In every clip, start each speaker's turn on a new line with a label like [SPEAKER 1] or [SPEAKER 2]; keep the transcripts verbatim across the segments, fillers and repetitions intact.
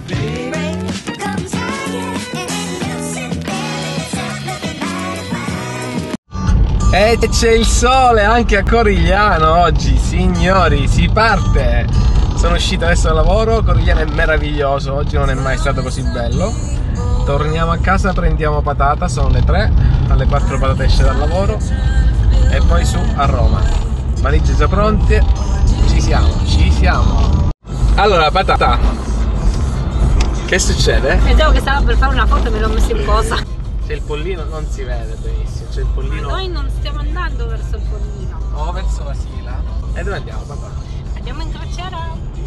[SPEAKER 1] E c'è il sole anche a Corigliano oggi, signori, si parte! Sono uscito adesso dal lavoro, Corigliano è meraviglioso, oggi non è mai stato così bello. Torniamo a casa, prendiamo patata, sono le tre, alle quattro patata esce dal lavoro e poi su a Roma. Valigie già pronte, ci siamo, ci siamo. Allora, patata, che succede?
[SPEAKER 2] Vedevo che stava per fare una foto e me l'ho messo in posa.
[SPEAKER 1] C'è il pollino, non si vede benissimo, c'è il pollino.
[SPEAKER 2] Ma noi non stiamo andando verso il pollino.
[SPEAKER 1] Oh, verso la Sila. E dove andiamo, papà?
[SPEAKER 2] Andiamo in crociera.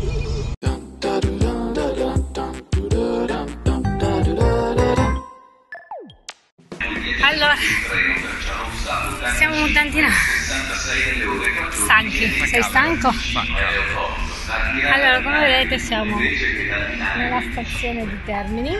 [SPEAKER 2] Allora, siamo un tantino stanchi. Sei stanco? Allora, come vedete siamo nella stazione di Termini.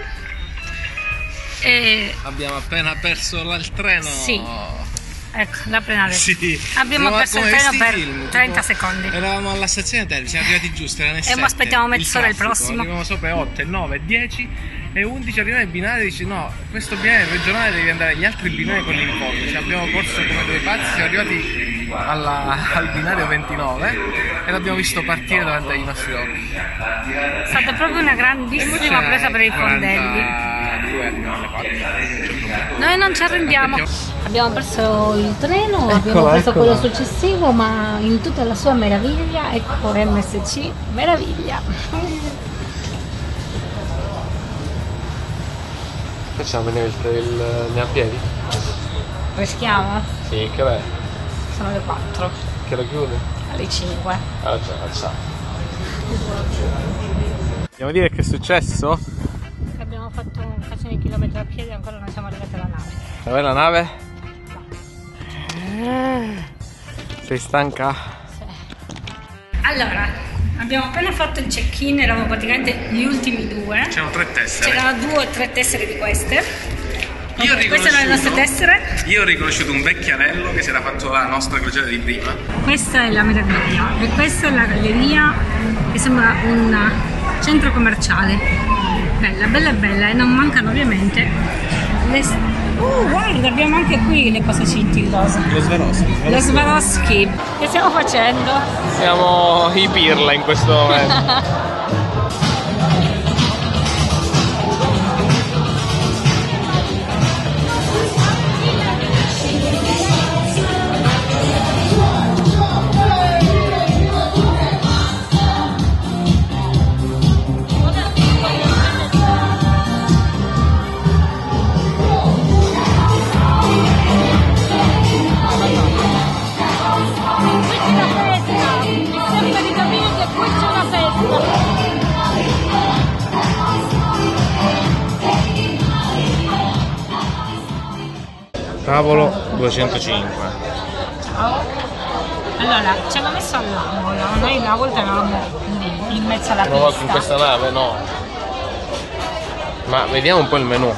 [SPEAKER 2] E
[SPEAKER 1] abbiamo appena perso il treno.
[SPEAKER 2] Sì, ecco, l'ha appena detto.
[SPEAKER 1] Sì.
[SPEAKER 2] Abbiamo perso il treno per
[SPEAKER 1] film,
[SPEAKER 2] trenta
[SPEAKER 1] tipo,
[SPEAKER 2] secondi.
[SPEAKER 1] Eravamo alla stazione Termini, siamo arrivati giusti, erano le
[SPEAKER 2] e ora aspettiamo mezz'ora il, il prossimo.
[SPEAKER 1] Arriviamo sopra otto, nove, dieci e undici, arriviamo ai binari e dici no, questo binario regionale devi andare agli altri binari con l'incontro. Cioè, abbiamo corso come due pazzi, siamo arrivati alla, al binario ventinove e l'abbiamo visto partire davanti ai nostri occhi.
[SPEAKER 2] È stata proprio una grandissima presa per i fondelli. Noi non ci arrendiamo. Abbiamo perso il treno, eccola, abbiamo preso eccola. quello successivo, ma in tutta la sua meraviglia, ecco M S C, meraviglia.
[SPEAKER 1] Facciamo venire il, il, il a piedi?
[SPEAKER 2] Rischiamo?
[SPEAKER 1] Sì, che è?
[SPEAKER 2] Sono le quattro.
[SPEAKER 1] Che lo chiude?
[SPEAKER 2] Alle cinque.
[SPEAKER 1] Ah, già, ciao. Andiamo a dire che è successo?
[SPEAKER 2] Abbiamo fatto un casino di chilometri a piedi e ancora non siamo arrivati alla nave.
[SPEAKER 1] Dov'è la nave?
[SPEAKER 2] No.
[SPEAKER 1] Sei stanca?
[SPEAKER 2] Sì. Allora, abbiamo appena fatto il check-in, eravamo praticamente gli ultimi due.
[SPEAKER 1] C'erano tre tessere.
[SPEAKER 2] C'erano due o tre tessere di queste.
[SPEAKER 1] Io
[SPEAKER 2] okay, queste sono le nostre tessere.
[SPEAKER 1] Io ho riconosciuto un vecchiarello che si era fatto la nostra crociera di prima.
[SPEAKER 2] Questa è la meraviglia e questa è la galleria che sembra un centro commerciale. Bella, bella, bella, e non mancano ovviamente le... Uh, guarda, abbiamo anche qui le cose scintillose.
[SPEAKER 1] Lo Swarovski.
[SPEAKER 2] Lo Swarovski. Che stiamo facendo?
[SPEAKER 1] Siamo i pirla in questo momento. Tavolo duecentocinque.
[SPEAKER 2] Allora, ci hanno messo all'angolo, noi una volta eravamo lì, in mezzo alla pista.
[SPEAKER 1] Una volta in questa nave, no. Ma vediamo un po' il menù.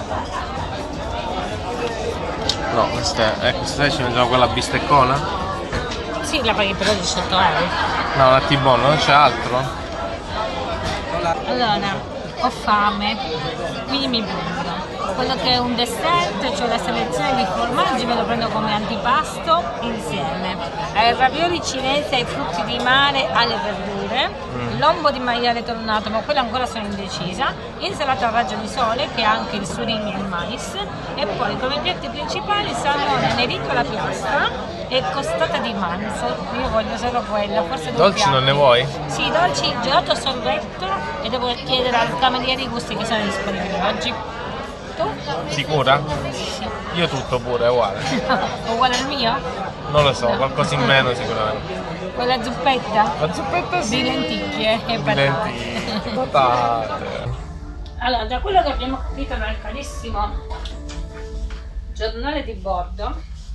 [SPEAKER 1] No, questa è, ecco, stasera ci mangiamo quella bisteccona?
[SPEAKER 2] Sì, la paghi però diciotto euro.
[SPEAKER 1] No, la T-bone, non c'è altro?
[SPEAKER 2] Allora, ho fame, quindi mi prendo quello che è un dessert, cioè la selezione di formaggi, me lo prendo come antipasto insieme ai ravioli cinesi, ai frutti di mare, alle verdure, mm. lombo di maiale tornato, ma quello ancora sono indecisa, insalata a raggio di sole che ha anche il surimi e il mais, e poi come piatti principali salmone nerito alla piastra e costata di manzo. Io voglio solo quello, forse due
[SPEAKER 1] dolci piatti. Non ne vuoi?
[SPEAKER 2] Sì, dolci, gelato sorbetto, e devo chiedere al cameriere i gusti che sono disponibili oggi. Tu?
[SPEAKER 1] Sicura?
[SPEAKER 2] Sì.
[SPEAKER 1] Io tutto pure, è uguale.
[SPEAKER 2] Uguale al mio?
[SPEAKER 1] Non lo so,
[SPEAKER 2] no.
[SPEAKER 1] Qualcosa in meno sicuramente.
[SPEAKER 2] Quella zuppetta?
[SPEAKER 1] La zuppetta sì.
[SPEAKER 2] Di lenticchie e
[SPEAKER 1] di
[SPEAKER 2] patate.
[SPEAKER 1] lenticchie. Patate.
[SPEAKER 2] Allora, da quello che abbiamo capito dal carissimo giornale di bordo,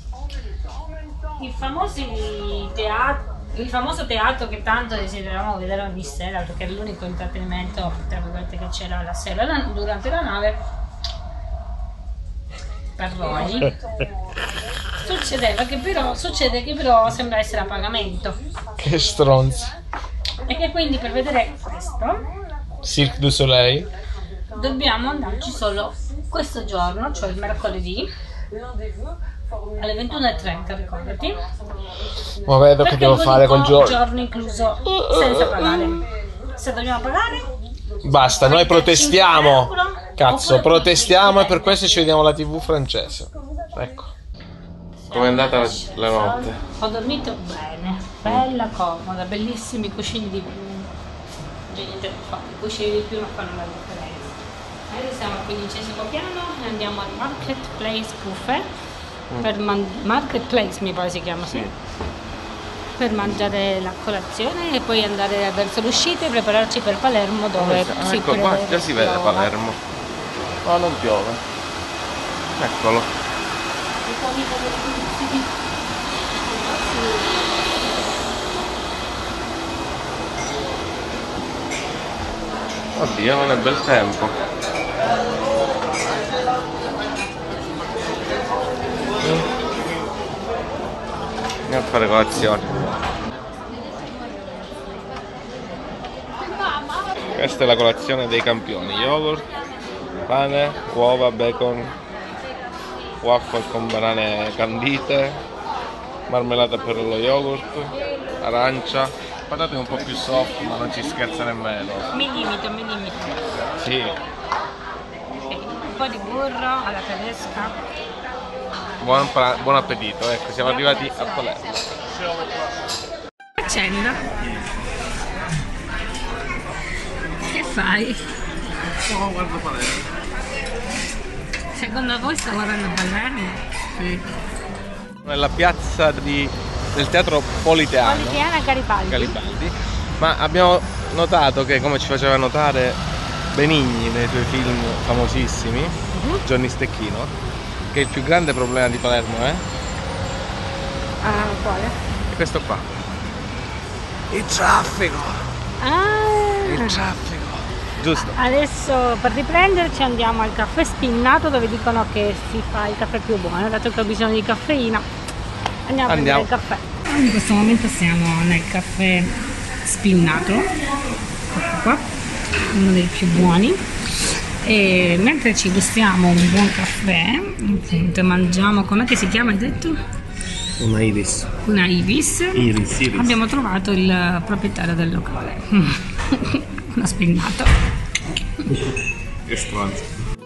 [SPEAKER 2] i famosi teatri, il famoso teatro che tanto desideravamo vedere ogni sera, perché è l'unico intrattenimento tra virgolette che c'era la sera durante la nave per noi, succedeva che però succede che però sembra essere a pagamento.
[SPEAKER 1] Che stronzi.
[SPEAKER 2] E che quindi per vedere questo
[SPEAKER 1] Cirque du Soleil
[SPEAKER 2] dobbiamo andarci solo questo giorno, cioè il mercoledì alle ventuno e trenta, ricordati.
[SPEAKER 1] Ma vedo che devo fare con giorno.
[SPEAKER 2] giorno incluso senza pagare. Se dobbiamo pagare,
[SPEAKER 1] basta, noi protestiamo. Cazzo,
[SPEAKER 2] oppure
[SPEAKER 1] protestiamo e per questo ci vediamo la tivù francese. Ecco. Com'è andata la, la notte?
[SPEAKER 2] Ho dormito bene, bella, comoda, bellissimi cuscini di più. Niente da fare, i cuscini di più non fanno la differenza. Adesso siamo al quindicesimo piano e andiamo al Marketplace Buffet. Mm. Per man- Marketplace mi pare si chiama, sì. Per mangiare la colazione e poi andare verso l'uscita e prepararci per Palermo, dove
[SPEAKER 1] ah,
[SPEAKER 2] si
[SPEAKER 1] ecco qua, già si vede
[SPEAKER 2] piova.
[SPEAKER 1] Palermo. No, non piove. Eccolo. Oddio, non è bel tempo. Andiamo a fare colazione. Questa è la colazione dei campioni: yogurt, pane, uova, bacon, waffle con banane candite, marmellata per lo yogurt, arancia, patate un po' più soft ma non ci scherza nemmeno.
[SPEAKER 2] Mi limito, mi limito.
[SPEAKER 1] Sì.
[SPEAKER 2] Un po' di burro alla tedesca.
[SPEAKER 1] Buon, buon appetito, ecco, siamo arrivati a Palermo.
[SPEAKER 2] Accenda. Che fai?
[SPEAKER 1] Oh, guardo Palermo.
[SPEAKER 2] Secondo voi sta guardando Palermo?
[SPEAKER 1] Sì. Nella piazza di, del teatro Politeano.
[SPEAKER 2] Politeana Garibaldi.
[SPEAKER 1] Garibaldi. Ma abbiamo notato che, come ci faceva notare Benigni nei suoi film famosissimi, uh-huh. Johnny Stecchino, che il più grande problema di Palermo è?
[SPEAKER 2] Ah, quale?
[SPEAKER 1] È questo qua. Il traffico.
[SPEAKER 2] Ah.
[SPEAKER 1] Il traffico. Giusto.
[SPEAKER 2] Adesso per riprenderci andiamo al caffè Spinnato, dove dicono che si fa il caffè più buono, dato che ho bisogno di caffeina. Andiamo a
[SPEAKER 1] Andiamo.
[SPEAKER 2] prendere il caffè. In questo momento siamo nel caffè Spinnato, ecco qua, uno dei più buoni. E mentre ci gustiamo un buon caffè, appunto, mangiamo, com'è che si chiama, hai detto?
[SPEAKER 1] Una Iris.
[SPEAKER 2] Una Iris.
[SPEAKER 1] Iris, Iris.
[SPEAKER 2] Abbiamo trovato il proprietario del locale. Uno Spinnato.
[SPEAKER 1] Che stronzo.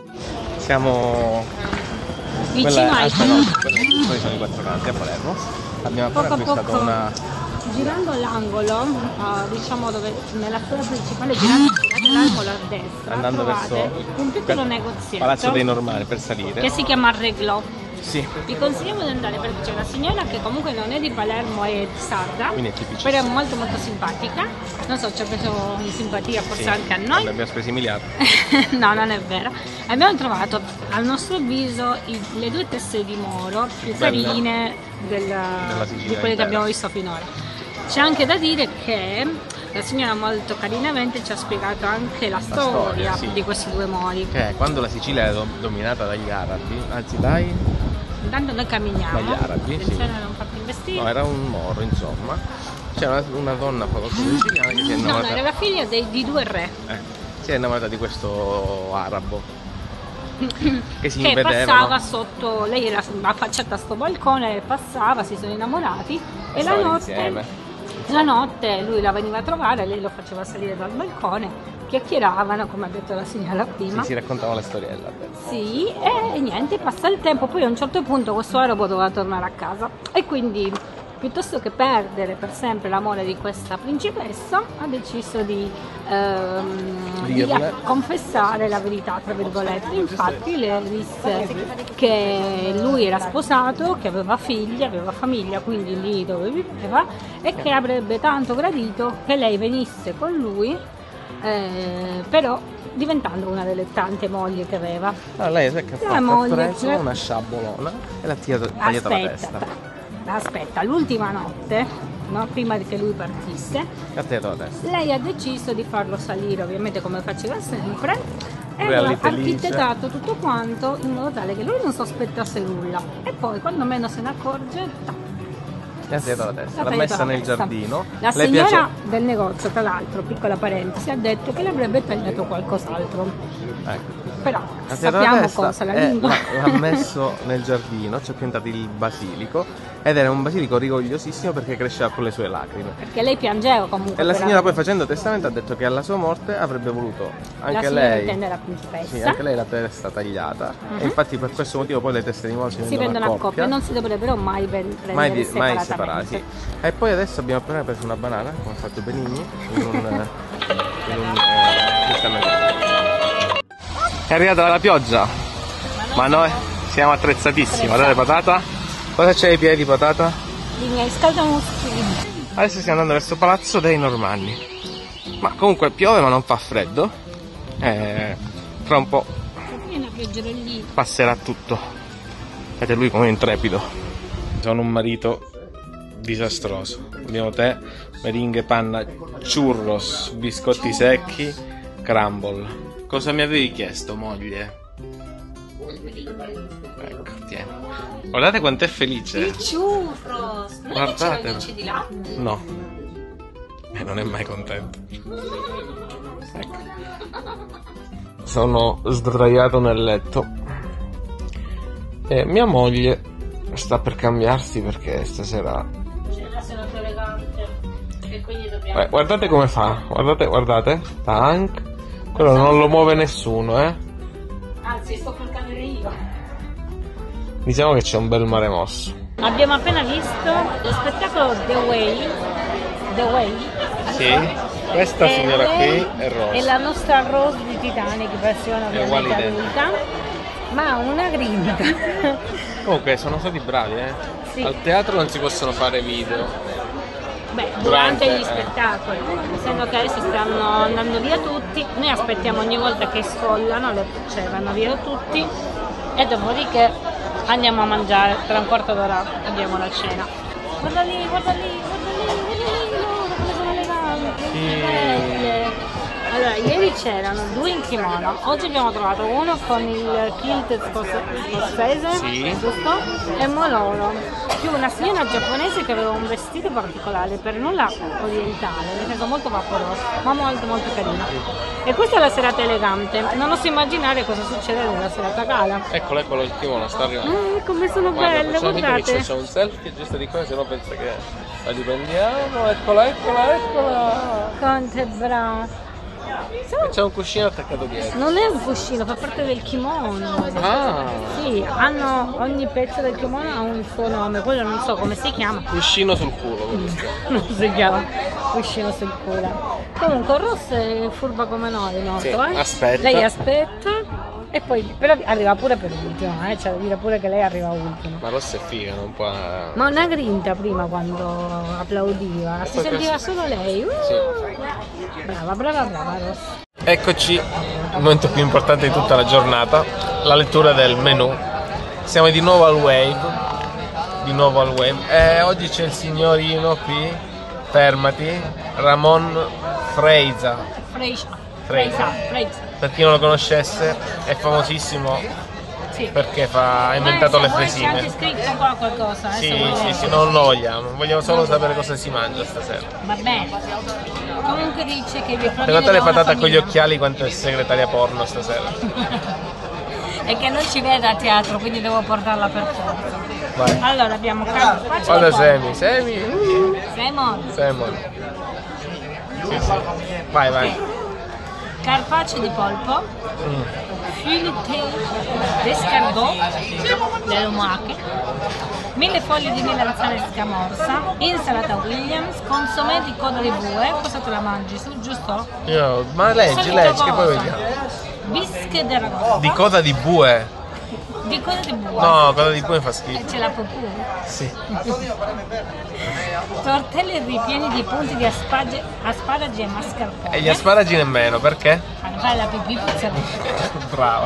[SPEAKER 1] Siamo
[SPEAKER 2] vicino ai
[SPEAKER 1] poi sono i quattro canti a Palermo. Abbiamo appena
[SPEAKER 2] poco a
[SPEAKER 1] acquistato
[SPEAKER 2] poco,
[SPEAKER 1] una.
[SPEAKER 2] girando l'angolo, uh, diciamo dove nella strada principale, girate, girate l'angolo a destra,
[SPEAKER 1] andando
[SPEAKER 2] trovate
[SPEAKER 1] verso
[SPEAKER 2] un piccolo negozietto
[SPEAKER 1] Palazzo dei Normali per salire.
[SPEAKER 2] che si chiama Reglò.
[SPEAKER 1] Sì.
[SPEAKER 2] Vi consigliamo di andare perché c'è una signora che comunque non è di Palermo, è di sarda,
[SPEAKER 1] Quindi è tipicissima.
[SPEAKER 2] però è molto molto simpatica. Non so, ci ha preso in simpatia forse
[SPEAKER 1] Sì,
[SPEAKER 2] anche a noi.
[SPEAKER 1] abbiamo speso i miliardi.
[SPEAKER 2] No, non è vero. Abbiamo trovato al nostro avviso i, le due teste di Moro più
[SPEAKER 1] Belle.
[SPEAKER 2] carine del, di quelle
[SPEAKER 1] intera.
[SPEAKER 2] che abbiamo visto finora. C'è anche da dire che la signora molto carinamente ci ha spiegato anche la, la storia, storia sì. di questi due mori.
[SPEAKER 1] Che quando la Sicilia era dominata dagli arabi, anzi dai...
[SPEAKER 2] Intanto noi camminiamo,
[SPEAKER 1] dagli arabi,
[SPEAKER 2] attenzione
[SPEAKER 1] sì.
[SPEAKER 2] a non farti investire.
[SPEAKER 1] No, era un moro, insomma. C'era una, una donna famosa siciliana che si è innamorata...
[SPEAKER 2] No, era la figlia dei, di due re.
[SPEAKER 1] Eh, si è innamorata di questo arabo. Che si
[SPEAKER 2] che
[SPEAKER 1] invedevano.
[SPEAKER 2] passava sotto, lei era affacciata a sto balcone, passava, si sono innamorati e la notte... Insieme. La notte lui la veniva a trovare, lei lo faceva salire dal balcone, chiacchieravano, come ha detto la signora prima.
[SPEAKER 1] Sì, si raccontava la storiella.
[SPEAKER 2] Sì, e niente, passa il tempo, poi a un certo punto questo arabo doveva tornare a casa e quindi piuttosto che perdere per sempre l'amore di questa principessa ha deciso di, ehm, di confessare la verità, tra virgolette. Infatti le disse che lui era sposato, che aveva figli, aveva famiglia, quindi lì dove viveva, e che avrebbe tanto gradito che lei venisse con lui, eh, però diventando una delle tante mogli che aveva.
[SPEAKER 1] Ah, lei sa che ha fatto? Ha preso una sciabolona e l'ha tagliata la testa.
[SPEAKER 2] Aspetta, l'ultima notte, no, prima che lui partisse, lei ha deciso di farlo salire, ovviamente come faceva sempre, e aveva architettato tutto quanto in modo tale che lui non sospettasse nulla. E poi, quando meno se ne accorge,
[SPEAKER 1] Mi ha tagliato la testa,
[SPEAKER 2] l'ha
[SPEAKER 1] l'ha messa
[SPEAKER 2] tagliato la
[SPEAKER 1] nel
[SPEAKER 2] testa.
[SPEAKER 1] giardino.
[SPEAKER 2] La
[SPEAKER 1] Le
[SPEAKER 2] signora
[SPEAKER 1] piace...
[SPEAKER 2] del negozio, tra l'altro, piccola parentesi, ha detto che le avrebbe tagliato qualcos'altro.
[SPEAKER 1] Ecco.
[SPEAKER 2] Però
[SPEAKER 1] Ha tagliato
[SPEAKER 2] sappiamo
[SPEAKER 1] la testa
[SPEAKER 2] cosa, la
[SPEAKER 1] e
[SPEAKER 2] lingua.
[SPEAKER 1] l'ha- l'ha messo nel giardino, ci ha piantato il basilico ed era un basilico rigogliosissimo perché cresceva con le sue lacrime.
[SPEAKER 2] Perché lei piangeva comunque.
[SPEAKER 1] E la
[SPEAKER 2] per
[SPEAKER 1] signora
[SPEAKER 2] la-
[SPEAKER 1] poi facendo testamento ha detto che alla sua morte avrebbe voluto anche
[SPEAKER 2] la signora
[SPEAKER 1] lei,
[SPEAKER 2] intende la principessa.
[SPEAKER 1] sì, anche lei la testa tagliata.
[SPEAKER 2] Mhm.
[SPEAKER 1] E infatti per questo motivo poi le teste di nuovo si,
[SPEAKER 2] Si
[SPEAKER 1] vendono
[SPEAKER 2] vendono a coppia, non si dovrebbero mai ven- prendere
[SPEAKER 1] mai, di- mai
[SPEAKER 2] separatamente.
[SPEAKER 1] separati. E poi adesso abbiamo appena preso una banana, come ha fatto Benigni, in un, in un eh, riscaldamento. È arrivata la pioggia, ma noi siamo attrezzatissimi. Guardate patata, cosa c'è ai piedi patata?
[SPEAKER 2] I miei scaldamuschi.
[SPEAKER 1] Adesso stiamo andando verso Palazzo dei Normanni. Ma comunque piove ma non fa freddo. E fra un po'
[SPEAKER 2] Viene a piangere lì.
[SPEAKER 1] passerà tutto. Vedete lui come è intrepido. Sono un marito disastroso. Abbiamo tè, meringhe, panna, churros, biscotti secchi, crumble. Cosa mi avevi chiesto, moglie? Ecco, tieni. Guardate quanto è felice.
[SPEAKER 2] Il churros! Non
[SPEAKER 1] Guardate.
[SPEAKER 2] c'era di là?
[SPEAKER 1] No. E non è mai contento. Ecco. Sono sdraiato nel letto. E mia moglie sta per cambiarsi perché stasera...
[SPEAKER 2] C'è la sera più elegante. E quindi dobbiamo...
[SPEAKER 1] Eh, guardate come fa. Guardate, guardate. Tank. Quello non lo muove nessuno, eh.
[SPEAKER 2] Anzi, sto per cadere io.
[SPEAKER 1] Diciamo che c'è un bel mare mosso.
[SPEAKER 2] Abbiamo appena visto lo spettacolo The Way. The Way.
[SPEAKER 1] Sì. Questa
[SPEAKER 2] E
[SPEAKER 1] signora
[SPEAKER 2] lei
[SPEAKER 1] qui è Rose.
[SPEAKER 2] è la nostra Rose di Titanic, versione
[SPEAKER 1] uguale
[SPEAKER 2] ovviamente
[SPEAKER 1] identica.
[SPEAKER 2] adulta, ma ha una grinta.
[SPEAKER 1] Comunque sono stati bravi, eh.
[SPEAKER 2] Sì.
[SPEAKER 1] Al teatro non si possono fare video.
[SPEAKER 2] Beh, durante,
[SPEAKER 1] Durante,
[SPEAKER 2] gli
[SPEAKER 1] eh.
[SPEAKER 2] spettacoli, essendo che adesso stanno andando via tutti, noi aspettiamo ogni volta che sfollano, le- cioè vanno via tutti, e dopodiché andiamo a mangiare, tra un quarto d'ora abbiamo la cena. Guarda lì, guarda lì, guarda lì, guarda lì, loro come sono eleganti,
[SPEAKER 1] Sì.
[SPEAKER 2] belle. Allora, ieri c'erano due in kimono, oggi abbiamo trovato uno con il kilt scozzese,
[SPEAKER 1] Sì.
[SPEAKER 2] giusto? E moloro, più una signora giapponese che aveva un vestito particolare, per nulla orientale, nel senso molto vaporoso, ma molto molto carino. E questa è la serata elegante, non oso immaginare cosa succede nella serata gala.
[SPEAKER 1] Eccolo, eccolo il kimono, sta arrivando.
[SPEAKER 2] Eh, come sono belle,
[SPEAKER 1] facciamo finta che
[SPEAKER 2] guardate.
[SPEAKER 1] c'è un selfie giusto di qua, se no pensa che la riprendiamo. Eccola, eccola, eccola.
[SPEAKER 2] Quanto è bravo.
[SPEAKER 1] E c'è un cuscino attaccato dietro.
[SPEAKER 2] Non è un cuscino, fa parte del kimono.
[SPEAKER 1] Ah,
[SPEAKER 2] Sì, hanno, ogni pezzo del kimono ha un suo nome, quello non so come si chiama.
[SPEAKER 1] cuscino sul culo. questo.
[SPEAKER 2] Non si chiama cuscino sul culo. Comunque Ross è furba come noi, noto,
[SPEAKER 1] Sì,
[SPEAKER 2] eh?
[SPEAKER 1] aspetta.
[SPEAKER 2] Lei aspetta e poi però arriva pure per ultimo, eh? C'è da dire pure che lei arriva ultimo.
[SPEAKER 1] Ma Rossa è figa, non può...
[SPEAKER 2] Ma una grinta prima quando applaudiva, si
[SPEAKER 1] poi
[SPEAKER 2] sentiva
[SPEAKER 1] questo-
[SPEAKER 2] solo lei. Uh!
[SPEAKER 1] Sì.
[SPEAKER 2] Brava, brava, brava Ross.
[SPEAKER 1] Eccoci, il momento più importante di tutta la giornata, la lettura del menù. Siamo di nuovo al Wave, di nuovo al Wave. E oggi c'è il signorino qui, fermati, Ramon Freiza.
[SPEAKER 2] Freisa.
[SPEAKER 1] Freisa.
[SPEAKER 2] Freisa. Freisa.
[SPEAKER 1] Per chi non lo conoscesse, è famosissimo
[SPEAKER 2] Sì.
[SPEAKER 1] perché fa, ha inventato
[SPEAKER 2] Ma
[SPEAKER 1] le
[SPEAKER 2] se vuoi c'è anche
[SPEAKER 1] fresine.
[SPEAKER 2] scritto qua qualcosa.
[SPEAKER 1] Sì,
[SPEAKER 2] adesso
[SPEAKER 1] sì,
[SPEAKER 2] voglio-
[SPEAKER 1] sì, non lo vogliamo, vogliamo solo sapere cosa si mangia stasera.
[SPEAKER 2] Va bene. Comunque dice che vi proviene
[SPEAKER 1] Guardate
[SPEAKER 2] da
[SPEAKER 1] le
[SPEAKER 2] una
[SPEAKER 1] patate con gli
[SPEAKER 2] famiglia.
[SPEAKER 1] occhiali quanto è segretaria porno stasera.
[SPEAKER 2] E che non ci vede a teatro, quindi devo portarla per forza.
[SPEAKER 1] Vai.
[SPEAKER 2] Allora abbiamo carpaccio
[SPEAKER 1] Guarda
[SPEAKER 2] di polpo.
[SPEAKER 1] Semi, Semi.
[SPEAKER 2] Simon.
[SPEAKER 1] Simon. Sì, sì. Vai, vai.
[SPEAKER 2] Carpaccio di polpo,
[SPEAKER 1] Mm.
[SPEAKER 2] fileté d'escargot delle lumache, mille foglie di melanzane scamorza, insalata Williams, consomé di coda di bue, cosa te la mangi su, giusto?
[SPEAKER 1] Io, ma leggi,
[SPEAKER 2] Solita
[SPEAKER 1] leggi, che poi
[SPEAKER 2] cosa.
[SPEAKER 1] vediamo.
[SPEAKER 2] Bische d'aragosta.
[SPEAKER 1] Di coda di bue.
[SPEAKER 2] Di coda di bue.
[SPEAKER 1] No, coda di bue fa
[SPEAKER 2] E
[SPEAKER 1] schifo.
[SPEAKER 2] c'è la pupù.
[SPEAKER 1] Sì.
[SPEAKER 2] Tortelli ripieni di punti di asparagi, asparagi e mascarpone.
[SPEAKER 1] E gli asparagi nemmeno, perché?
[SPEAKER 2] Fanno fare la pipì puzzata.
[SPEAKER 1] Brava.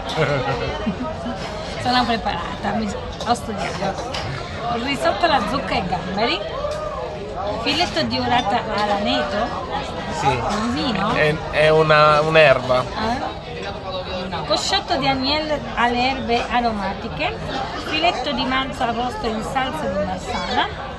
[SPEAKER 2] Sono preparata, mi- ho studiato. Risotto alla zucca e gamberi. Filetto di orata all'aneto.
[SPEAKER 1] Sì.
[SPEAKER 2] Un vino.
[SPEAKER 1] È, è una, un'erba.
[SPEAKER 2] Eh? Cosciotto di agnello alle erbe aromatiche, filetto di manzo arrosto in salsa di marsala,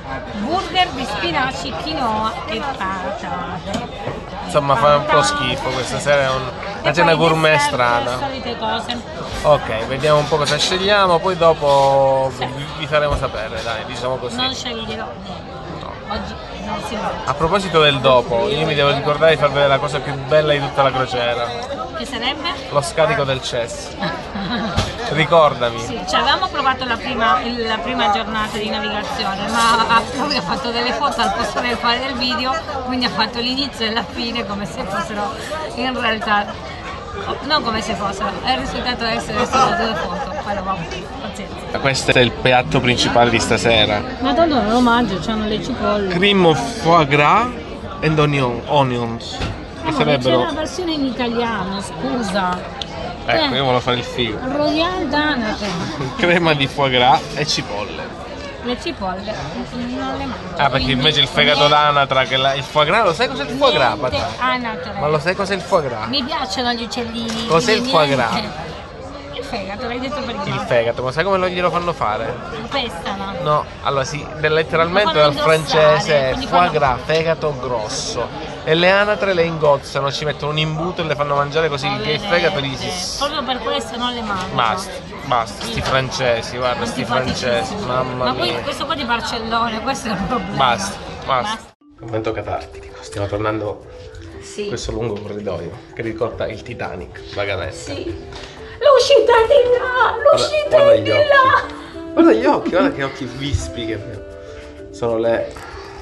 [SPEAKER 2] burger di spinaci, quinoa e patate.
[SPEAKER 1] Insomma, fa un po' schifo, questa sera è un, una cena gourmet strana.
[SPEAKER 2] Le solite cose.
[SPEAKER 1] Ok, vediamo un po' cosa scegliamo, poi dopo
[SPEAKER 2] Sì.
[SPEAKER 1] vi, vi faremo sapere, dai, diciamo così.
[SPEAKER 2] Non sceglierò niente. Oggi non si va.
[SPEAKER 1] A proposito del dopo, io mi devo ricordare di far vedere la cosa più bella di tutta la crociera,
[SPEAKER 2] Che sarebbe?
[SPEAKER 1] lo scarico del C E S. Ricordami.
[SPEAKER 2] Sì, ci avevamo provato la prima, il- la prima giornata di navigazione, ma ha- lui ha fatto delle foto al posto del fare del video, quindi ha fatto l'inizio e la fine come se fossero in realtà, non come se fossero, è il risultato essere solo due foto, però vabbè, pazienza.
[SPEAKER 1] Questo è il piatto principale di stasera.
[SPEAKER 2] Madonna, non lo mangio, c'hanno le cipolle.
[SPEAKER 1] Cream of foie gras and onion, onions. Che
[SPEAKER 2] C'è
[SPEAKER 1] sarebbero...
[SPEAKER 2] la versione in italiano, scusa.
[SPEAKER 1] Ecco, io volevo fare il figo.
[SPEAKER 2] Royal Danate.
[SPEAKER 1] Crema di foie gras e cipolle.
[SPEAKER 2] Le cipolle non le mangio.
[SPEAKER 1] Ah, perché invece il fegato d'anatra, che la, il foie gras, lo sai cos'è il foie gras,
[SPEAKER 2] Niente
[SPEAKER 1] Patà?
[SPEAKER 2] anatre.
[SPEAKER 1] Ma lo sai cos'è il foie gras?
[SPEAKER 2] Mi piacciono gli uccellini.
[SPEAKER 1] Cos'è il foie
[SPEAKER 2] niente.
[SPEAKER 1] gras?
[SPEAKER 2] Il fegato, l'hai detto prima.
[SPEAKER 1] Il fegato, ma sai come lo glielo fanno fare?
[SPEAKER 2] Lo pestano.
[SPEAKER 1] No, allora sì, letteralmente
[SPEAKER 2] Lo
[SPEAKER 1] dal
[SPEAKER 2] fanno
[SPEAKER 1] francese
[SPEAKER 2] indossare, quindi
[SPEAKER 1] foie
[SPEAKER 2] fanno-
[SPEAKER 1] gras, fegato grosso. E le anatre le ingozzano, ci mettono un imbuto e le fanno mangiare così che il fegato gli
[SPEAKER 2] Poverette.
[SPEAKER 1] si...
[SPEAKER 2] Proprio per questo non le mangio.
[SPEAKER 1] Basta, basta, sti francesi, guarda, sti francesi, mamma
[SPEAKER 2] Ma poi
[SPEAKER 1] mia.
[SPEAKER 2] questo qua di Barcellona, questo è il problema.
[SPEAKER 1] Basta, basta. Momento catartico, stiamo tornando
[SPEAKER 2] Sì.
[SPEAKER 1] in questo lungo corridoio che ricorda il Titanic, vagamente.
[SPEAKER 2] Sì. L'uscita di là, l'uscita
[SPEAKER 1] Guarda, guarda
[SPEAKER 2] di
[SPEAKER 1] gli occhi.
[SPEAKER 2] là.
[SPEAKER 1] Guarda gli occhi, guarda che occhi vispi che sono le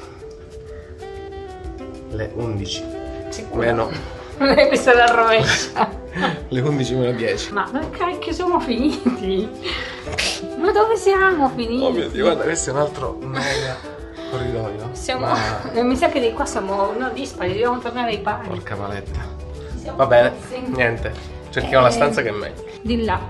[SPEAKER 1] le undici meno
[SPEAKER 2] Questa è la rovescia.
[SPEAKER 1] le undici meno dieci.
[SPEAKER 2] Ma dove cacchio siamo finiti? Ma dove siamo finiti?
[SPEAKER 1] Oh mio Dio, guarda, questo è un altro mega corridoio.
[SPEAKER 2] Siamo...
[SPEAKER 1] Ma
[SPEAKER 2] Eh, Mi sa che di qua siamo no, dispari, dobbiamo tornare ai pari.
[SPEAKER 1] porca maletta. Va bene, niente. Cerchiamo la stanza che è meglio.
[SPEAKER 2] Di là.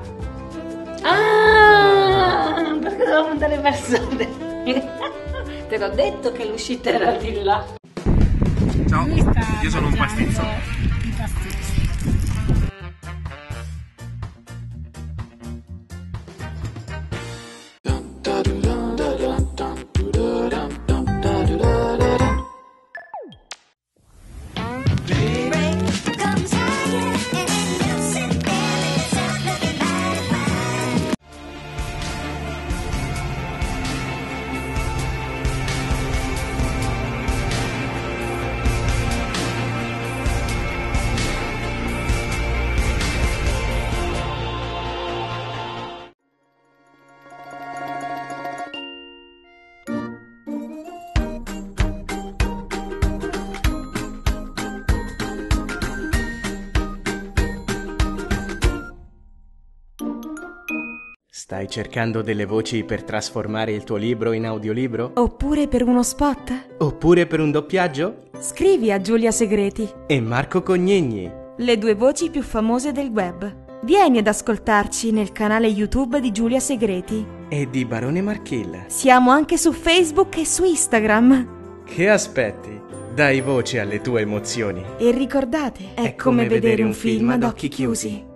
[SPEAKER 2] Ah, perché devo andare verso destra? Te l'ho detto che l'uscita era di là.
[SPEAKER 1] Ciao,
[SPEAKER 2] Lui sta
[SPEAKER 1] io sono un
[SPEAKER 2] mangiando
[SPEAKER 1] pastizzo.
[SPEAKER 2] i pasticci.
[SPEAKER 3] Stai cercando delle voci per trasformare il tuo libro in audiolibro?
[SPEAKER 4] Oppure per uno spot?
[SPEAKER 3] Oppure per un doppiaggio?
[SPEAKER 4] Scrivi a Giulia Segreti,
[SPEAKER 3] E Marco Cognegni.
[SPEAKER 4] le due voci più famose del web. Vieni ad ascoltarci nel canale YouTube di Giulia Segreti.
[SPEAKER 3] E di Barone Marchilla.
[SPEAKER 4] Siamo anche su Facebook e su Instagram.
[SPEAKER 3] Che aspetti? Dai voce alle tue emozioni.
[SPEAKER 4] E ricordate, è, come vedere un film ad occhi chiusi.